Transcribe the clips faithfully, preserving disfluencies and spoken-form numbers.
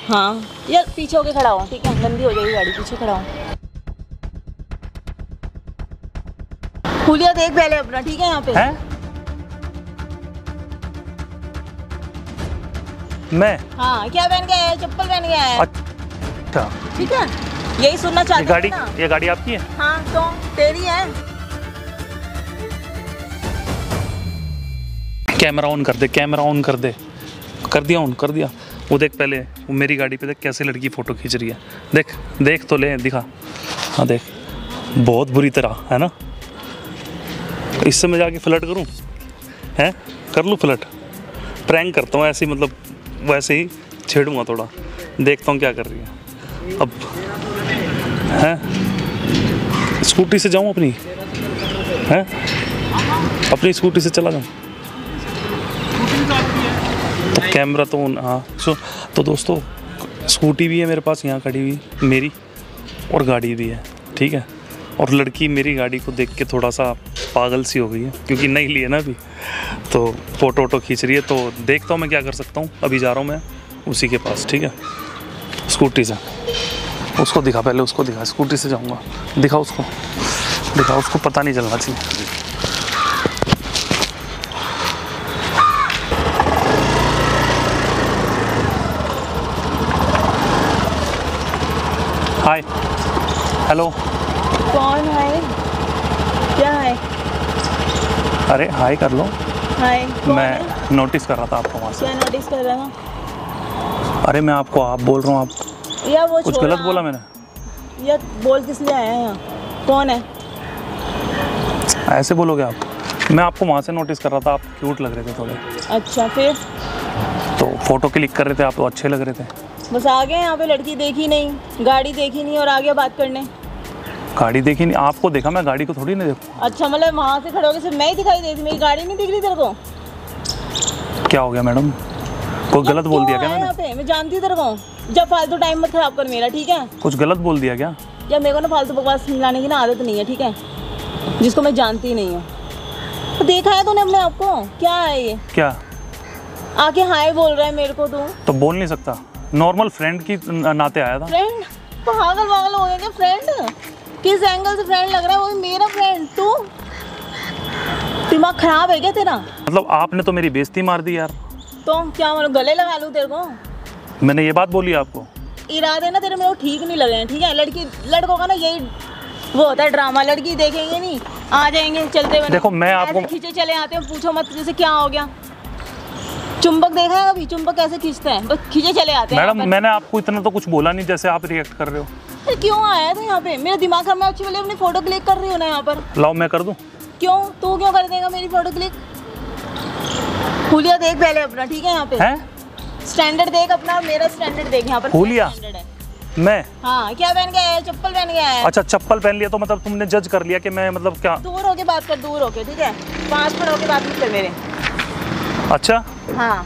हाँ यार पीछे होके खड़ा हो, ठीक है, गंदी हो जाएगी गाड़ी, पीछे खड़ा हो। हुलिया देख पहले अपना, ठीक है, यहाँ पे है? मैं हाँ क्या पहन के आया? चप्पल पहन के आया? अच्छा ठीक है, यही सुनना चाहते ये गाड़ी ना? ये गाड़ी आपकी है? हाँ तो तेरी है। कैमरा ऑन कर दे, कैमरा ऑन कर दे। कर दिया ऑन, कर दिया। वो देख पहले, वो मेरी गाड़ी पे देख कैसे लड़की फ़ोटो खींच रही है। देख देख तो ले, दिखा। हाँ देख, बहुत बुरी तरह है ना। इससे मैं जाके फ्लर्ट करूँ? हैं, कर लूँ फ्लर्ट? प्रैंक करता हूँ ऐसे ही, मतलब वैसे ही छेड़ूंगा थोड़ा, देखता हूँ क्या कर रही है। अब हैं, स्कूटी से जाऊँ अपनी? हैं, अपनी स्कूटी से चला जाऊँ? तो कैमरा तो हाँ। सो तो दोस्तों, स्कूटी भी है मेरे पास यहाँ खड़ी हुई मेरी, और गाड़ी भी है, ठीक है। और लड़की मेरी गाड़ी को देख के थोड़ा सा पागल सी हो गई है, क्योंकि नहीं ली है ना अभी, तो फ़ोटो वोटो खींच रही है। तो देखता हूँ मैं क्या कर सकता हूँ। अभी जा रहा हूँ मैं उसी के पास, ठीक है, स्कूटी से। उसको दिखा, पहले उसको दिखा, स्कूटी से जाऊँगा। दिखा उसको, दिखा उसको, पता नहीं चलना चाहिए। Hi, hello. कौन है? क्या है? अरे हाय कर लो। हाय, मैं नोटिस कर रहा था आपको वहाँ से। क्या नोटिस कर रहा था? अरे मैं आपको आप बोल रहा हूँ, आप या वो कुछ गलत बोला मैंने? या बोल किस लिए आया है यहाँ? कौन है? ऐसे बोलोगे आप? मैं आपको वहाँ से नोटिस कर रहा था, आप क्यूट लग रहे थे थोड़े। अच्छा, फिर? तो फोटो क्लिक कर रहे थे आप, तो अच्छे लग रहे थे। बस आ गए यहाँ पे, लड़की देखी नहीं, गाड़ी देखी नहीं और आ गया बात करने। गाड़ी देखी नहीं? आपको देखा, मैं गाड़ी को थोड़ी नहीं देखूँ। अच्छा, मतलब वहाँ से खड़े होकर सिर्फ मैं ही दिखाई देती, मेरी गाड़ी नहीं दिख रही तेरे को? क्या हो गया मैडम, कोई गलत बोल दिया क्या मैंने? यहाँ पे मैं जानती हूँ तेरे को, जब फालतू टाइम मत खराब कर मेरा, ठीक है? कुछ गलत बोल दिया क्या? जब मेरे को ना फालतू बकवास मिलाने की ना आदत नहीं है, ठीक है, जिसको मैं जानती नहीं हूँ। तो देखा है तूने अपने आप को? क्या है ये? क्या आके हाय बोल रहा है मेरे को? तू तो बोल नहीं सकता? नॉर्मल फ्रेंड की नाते आया था। फ्रेंड? पागल पागल हो गया क्या? फ्रेंड किस एंगल से फ्रेंड लग रहा है? वो भी मेरा फ्रेंड। तू दिमाग खराब है क्या तेरा? मतलब आपने तो मेरी बेइज्जती मार दी यार। तो क्या मतलब गले लगा लूं तेरे को? मैंने ये बात बोली आपको? इरादे ना तेरे मेरे को ठीक नहीं लगे हैं, ठीक है? लड़की लड़कों का ना यही वो होता है ड्रामा, लड़की देखेंगे नहीं, आ जाएंगे चलते हुए। देखो मैं आपको खींचे चले आते हैं, पूछो मत जैसे क्या हो गया। चुंबक देखा है कभी? चुंबक कैसे खींचते हैं? बस खींचे चले आते हैं। मैडम मैंने आपको इतना तो कुछ बोला नहीं जैसे आप रिएक्ट कर रहे हो। तो क्यों आया था यहाँ पे? मेरा दिमाग खराब, मैं अच्छी वाली अपनी फोटो क्लिक कर रही हूँ ना यहाँ पर। लाओ मैं कर दूं? क्यों? तू क्यों कर देगा मेरी फोटो क्लिक? हुलिया देख पहले अपना, ठीक है, यहाँ पे हैं? स्टैंडर्ड देख अपना, मेरा स्टैंडर्ड देख यहाँ पर। हुलिया? मैं? हाँ क्या पहन के आया? चप्पल पहन के आया? अच्छा चप्पल पहन लिया तो मतलब तुमने जज कर लिया कि मैं मतलब क्या? दूर होके बात कर, दूर होके, ठीक है, पास खड़े होके बात मत कर मेरे। अच्छा हाँ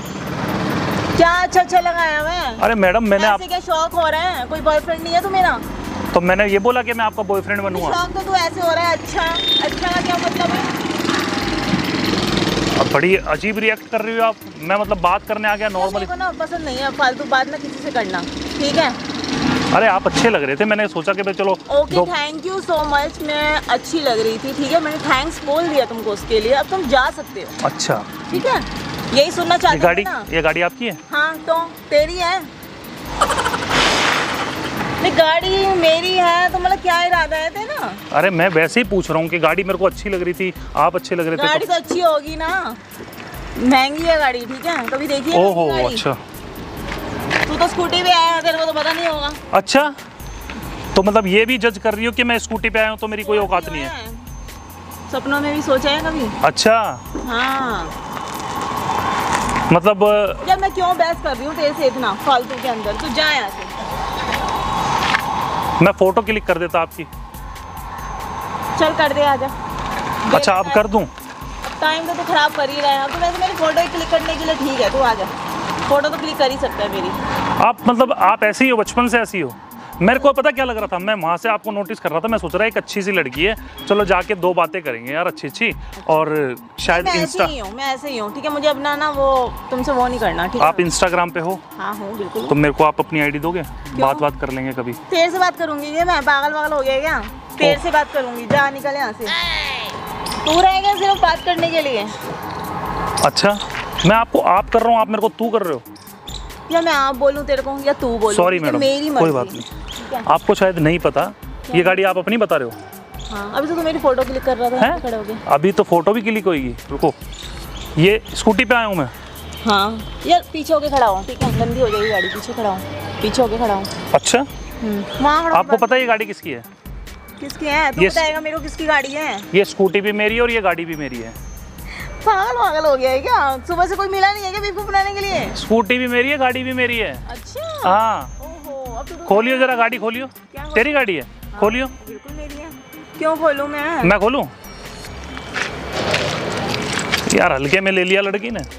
क्या अच्छा अच्छा लगाया हुआ है? अरे मैडम मैंने आप क्या शौक हो रहा है? कोई बॉयफ्रेंड नहीं है तू मेरा? तो मैंने ये बोला कि मैं आपका बॉयफ्रेंड बनूंगा? शौक तो तू ऐसे हो रहा है। अच्छा अच्छा का क्या मतलब है? अब बड़ी अजीब रिएक्ट कर रही हो आप। मैं मतलब बात करने आ गया नॉर्मली। मेरे को ना पसंद नहीं है फालतू बात ना किसी से करना, ठीक है? अरे आप अच्छे लग रहे थे, मैंने सोचा कि भाई चलो। Okay thank you so much, मैं अच्छी लग रही थी, ठीक है, मैंने थैंक्स बोल दिया तुमको उसके लिए, अब तुम जा सकते हो। अच्छा ठीक है, यही सुनना चाहती हूँ। गाड़ी ये गाड़ी आपकी है? हाँ तो तेरी है। नहीं गाड़ी मेरी है तो मतलब क्या इरादा है तेरा? अरे मैं वैसे ही पूछ रहा हूँ कि गाड़ी मेरे को अच्छी लग रही थी, आप अच्छे लग रहे थे। गाड़ी तो अच्छी होगी ना, महंगी है गाड़ी, ठीक है, कभी देखी है? ओहो अच्छा। तू तो स्कूटी पे आया है, तेरे को तो पता नहीं होगा। अच्छा तो मतलब ये भी जज कर रही हो कि मैं स्कूटी पे आया हूँ तो मेरी कोई औकात नहीं है? सपनों में भी सोचा है कभी? अच्छा हाँ मतलब जब मैं क्यों बहस कर रही हूँ तेरे से इतना फालतू के अंदर? तू जा यहाँ से। मैं फोटो क्लिक कर देता आपकी। चल कर दे, आजा। अच्छा आप कर दूं? टाइम तो तू खराब कर ही रहा है। अब तो वैसे मेरी फोटो क्लिक करने के लिए ठीक है, तू आजा, फोटो तो क्लिक कर ही सकता है मेरी। आप मतलब आप ऐसी हो, बचपन से ऐसी हो? मेरे को पता क्या लग रहा था, मैं वहाँ से आपको नोटिस कर रहा था, मैं सोच रहा एक अच्छी सी लड़की है, चलो जाके दो बातें करेंगे यार अच्छी अच्छी, और शायद मैं इंस्टा ऐसे ही हूँ, मैं ऐसे ही हूँ, ठीक है। मुझे अपना ना वो तुमसे वो नहीं करना, ठीक है। आप इंस्टाग्राम पे हो? हाँ हूँ बिल्कुल। तो मेरे को आप अपनी आईडी दोगे, बात बात कर लेंगे कभी। तेरे से बात करूंगी ये, मैं पागल वागल हो गया क्या? तेरे से बात करूंगी, जा निकल यहाँ से। तू रहेगा सिर्फ बात करने के लिए? अच्छा, मैं आपको आप कर रहा हूँ, आप मेरे को तू कर रहे हो? या मैं आप बोलूँ तेरे को, या तू बोलूँ? सॉरी मैडम, मेरी मर्जी, कोई बात नहीं। ठीक है? आपको शायद नहीं पता, ये गाड़ी आप अपनी बता रहे हो? हाँ, अभी तो तू मेरी फोटो क्लिक कर रहा था, हैं? खड़े हो गए। अभी तो फोटो भी क्लिक होगी, रुको। ये स्कूटी पे आया हूँ मैं। हाँ यार, पीछे होके खड़ा हूँ, ठीक है, गंदी हो जाएगी गाड़ी, पीछे खड़ा हूँ, पीछे होके खड़ा हूँ। अच्छा, वहाँ खड़ा। आपको पता है ये गाड़ी किसकी है? किसकी है? तू ये बताएगा मेरे को किसकी गाड़ी है? ये स्कूटी भी मेरी है और ये गाड़ी भी मेरी है। पागल पागल हो गया है क्या? सुबह से कोई मिला नहीं है क्या बेवकूफ बनाने के लिए? स्कूटी भी मेरी है, गाड़ी भी मेरी है। अच्छा, हाँ, ओहो, अब तो तू- खोलियो जरा गाड़ी, खोलियो। क्या खोलूं? तेरी गाड़ी है, खोलियो। बिल्कुल मेरी है, क्यों खोलूं मैं? मैं खोलूं? यार हल्के में ले लिया लड़की ने।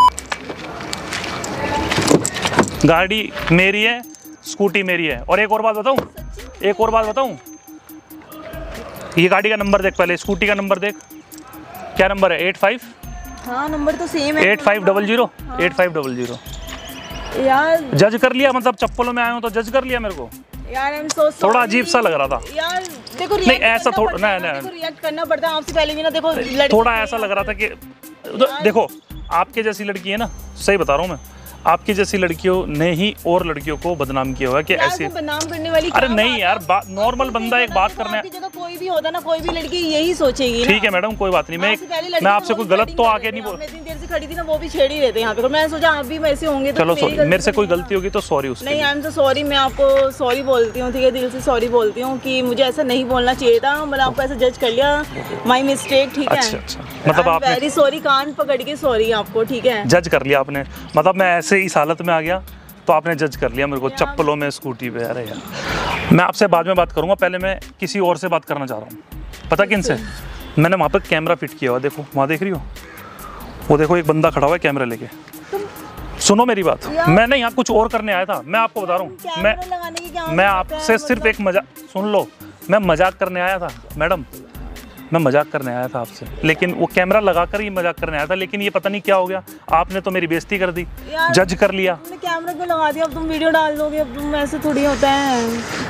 गाड़ी मेरी है, स्कूटी मेरी है, और एक और बात बताऊं, एक और बात बताऊं, ये गाड़ी का नंबर देख पहले, स्कूटी का नंबर देख, क्या नंबर है? एट फाइव हाँ, नंबर तो सेम है। Eight five double zero eight five double zero. यार जज कर लिया, मतलब चप्पलों में आया हूँ तो जज कर लिया मेरे को। यार, आई एम सो थोड़ा अजीब सा लग रहा था यार। देखो नहीं, ऐसा थोड़ा नहीं नहीं, नहीं, रिएक्ट करना पड़ता है आपसे पहले भी ना। देखो लड़की थोड़ा ऐसा लग रहा था कि तो देखो, आपके जैसी लड़की है ना, सही बता रहा हूँ मैं, आपकी जैसी लड़कियों ने ही और लड़कियों को बदनाम किया हुआ है कि यार, ऐसे। वो बदनाम करने वाली अरे क्या नहीं बात यार, है? बात नॉर्मल बंदा एक बात करने। आपकी जगह कोई भी होता ना, कोई भी लड़की यही सोचेगी ना। ठीक है मैडम, कोई बात नहीं, मैं आपसे पहले लड़की मैं तो आपसे वो कोई भी गलत chatting तो कर आके रहे नहीं थे। बोल। मैं इतनी देर से खड़ी थी ना, वो भी छेड़ ही रहे थे यहाँ पे, तो मैंने सोचा आप भी वैसे होंगे तो चलो मेरी सॉरी, गलती मेरे से कोई नहीं है। गलती होगी तो सॉरी उसके नहीं, लिए। आई एम तो सॉरी, मैं आपको सॉरी बोलती हूँ, ठीक है, दिल से सॉरी बोलती हूँ कि मुझे ऐसा नहीं बोलना चाहिए था, मैंने आपको ऐसा जज कर लिया, माय मिस्टेक, ठीक है। अच्छा अच्छा, मतलब आपने वेरी सॉरी, कान पकड़ के सॉरी आपको, ठीक है। जज कर लिया आपने, मतलब मैं ऐसे इस हालत में आ गया तो आपने जज कर लिया मेरे को, चप्पलों में स्कूटी पे। अरे यार, मैं आपसे बाद में बात करूंगा, पहले मैं किसी और से बात करना चाह रहा हूँ। पता किन से? मैंने वहाँ पे कैमरा फिट किया हुआ, देखो वहाँ देख रही हो, वो देखो एक बंदा खड़ा हुआ है कैमरा लेके। सुनो मेरी बात, मैं ना यहाँ कुछ और करने आया था, मैं आपको बता रहा हूँ, मैं लगाने की क्या मैं आपसे सिर्फ एक मजाक, सुन लो, मैं मजाक करने आया था मैडम, मैं मजाक करने आया था आपसे, लेकिन वो कैमरा लगा कर ही मजाक करने आया था, लेकिन ये पता नहीं क्या हो गया, आपने तो मेरी बेइज्जती कर दी, जज कर लिया। तुमने कैमरा क्यों लगा दिया? अब तुम वीडियो डाल दोगे, अब तुम ऐसे थोड़ी होता है।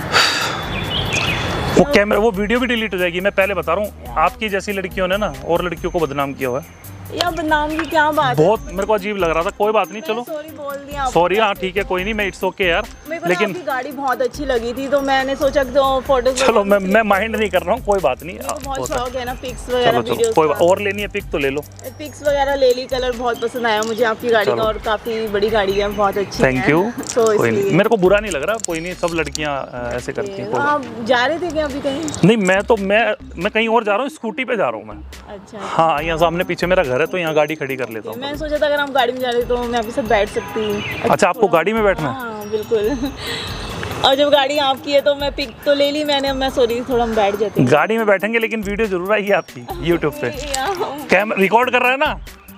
वो कैमरा, वो वीडियो भी डिलीट हो जाएगी, मैं पहले बता रहा हूँ। आपकी जैसी लड़कियों ने ना और लड़कियों को बदनाम किया हुआ है। यार बदनाम की क्या बात है? बहुत मेरे को अजीब लग रहा था, कोई बात नहीं, चलो सॉरी बोल दिया आपको। सॉरी, हाँ ठीक है, कोई नहीं, मैं इट्स ओके यार, मेरे को लेकिन आपकी गाड़ी बहुत अच्छी लगी थी, तो मैंने सोचा कि तो फोटो। चलो मैं मैं माइंड नहीं कर रहा हूँ, कोई बात नहीं, बहुत होता है। शौक है ना पिक्स वगैरह, चलो चलो, वीडियोस कोई बात, और लेनी है पिक तो ले लो। पिक्स वगैरह ले ली, कलर बहुत पसंद आया मुझे आपकी गाड़ी का, और काफी बड़ी गाड़ी है, बहुत अच्छी है। Thank you. तो कोई नहीं, इसलिए मेरे को बुरा नहीं लग रहा, कोई नहीं, सब लड़कियां अ, ऐसे करती हैं। कोई बात आप जा रहे थे क्या अभी कहीं? नहीं, मैं तो मैं मैं कहीं और जा रहा हूँ, स्कूटी पे जा रहा हूँ मैं। अच्छा, हाँ, यहाँ सामने पीछे मेरा घर है, तो यहाँ गाड़ी खड़ी कर लेता हूँ। मैं सोचा था अगर आप गाड़ी में जा रहे तो मैं आपके साथ बैठ सकती हूँ। अच्छा, आपको गाड़ी में बैठना है? हाँ बिल्कुल। और जब गाड़ी आपकी है तो मैं पिक तो ले ली मैंने, अब मैं सॉरी थोड़ा हम बैठ जाते हैं। गाड़ी में बैठेंगे, लेकिन वीडियो जरूर आएगी आपकी यूट्यूब पे। कैम रिकॉर्ड कर रहा है ना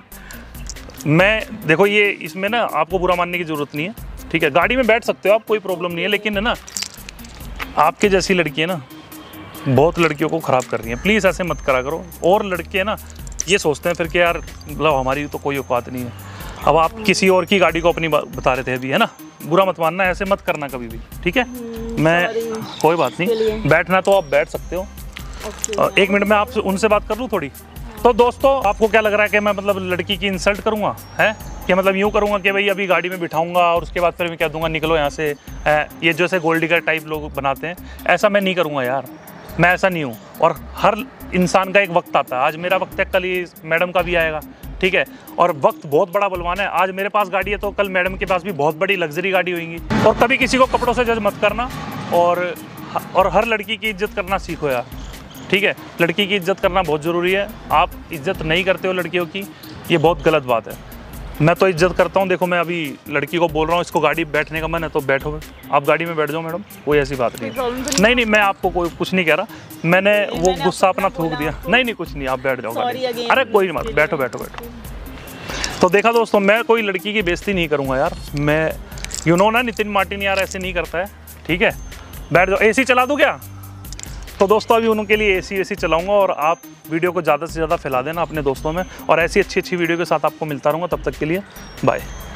मैं, देखो ये इसमें ना आपको बुरा मानने की जरूरत नहीं है, ठीक है, गाड़ी में बैठ सकते हो आप, कोई प्रॉब्लम नहीं है, लेकिन है ना आपके जैसी लड़की है ना, बहुत लड़कियों को ख़राब कर रही है, प्लीज़ ऐसे मत करा करो। और लड़के है ना ये सोचते हैं फिर कि यार मतलब हमारी तो कोई औकात नहीं है। अब आप किसी और की गाड़ी को अपनी बता रहे थे अभी, है ना, बुरा मत मानना, ऐसे मत करना कभी भी, ठीक है। मैं कोई बात नहीं, बैठना तो आप बैठ सकते हो। ओके। एक मिनट में आपसे उनसे बात कर लूँ थोड़ी। तो दोस्तों, आपको क्या लग रहा है कि मैं मतलब लड़की की इंसल्ट करूँगा, है कि मतलब यूँ करूँगा कि भाई अभी गाड़ी में बिठाऊंगा और उसके बाद फिर मैं कह दूंगा निकलो यहाँ से, ये जैसे गोल्ड डिगर टाइप लोग बनाते हैं, ऐसा मैं नहीं करूँगा यार, मैं ऐसा नहीं हूँ। और हर इंसान का एक वक्त आता है, आज मेरा वक्त है, कल ये मैडम का भी आएगा, ठीक है। और वक्त बहुत बड़ा बलवान है, आज मेरे पास गाड़ी है तो कल मैडम के पास भी बहुत बड़ी लग्जरी गाड़ी होगी। और कभी किसी को कपड़ों से जज मत करना, और और हर लड़की की इज्जत करना सीखो यार, ठीक है। लड़की की इज्जत करना बहुत ज़रूरी है, आप इज्जत नहीं करते हो लड़कियों की, ये बहुत गलत बात है। मैं तो इज्जत करता हूँ, देखो मैं अभी लड़की को बोल रहा हूँ इसको गाड़ी बैठने का मन है तो बैठो, आप गाड़ी में बैठ जाओ मैडम, कोई ऐसी बात नहीं। नहीं नहीं, मैं आपको कोई कुछ नहीं कह रहा, मैंने वो गुस्सा अपना थूक दिया। नहीं नहीं, कुछ नहीं, आप बैठ जाओ गाड़ी। अरे कोई नहीं, मत बैठो बैठो बैठो। तो देखा दोस्तों, मैं कोई लड़की की बेइज्जती नहीं करूँगा यार, मैं यू नो ना, नितिन मार्टिन यार ऐसे नहीं करता है, ठीक है। बैठ जाओ, एसी चला दूँ क्या? तो दोस्तों अभी उनके लिए एसी वेसी चलाऊंगा और आप वीडियो को ज़्यादा से ज़्यादा फैला देना अपने दोस्तों में, और ऐसी अच्छी अच्छी वीडियो के साथ आपको मिलता रहूँगा। तब तक के लिए बाय।